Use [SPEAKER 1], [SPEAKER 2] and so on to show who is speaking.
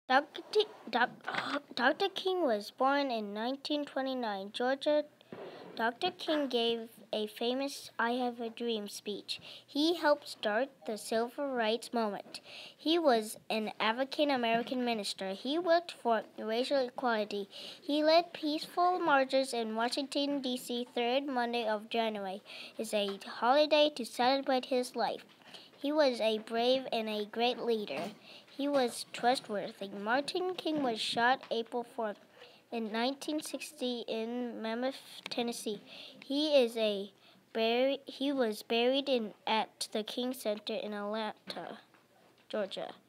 [SPEAKER 1] Dr. King was born in 1929, Georgia. Dr. King gave a famous I Have a Dream speech. He helped start the civil rights movement. He was an African American minister. He worked for racial equality. He led peaceful marches in Washington, D.C. Third Monday of January is a holiday to celebrate his life. He was a brave and a great leader. He was trustworthy. Martin King was shot April 4th. In 1960 in Memphis, Tennessee. He was buried at the King Center in Atlanta, Georgia.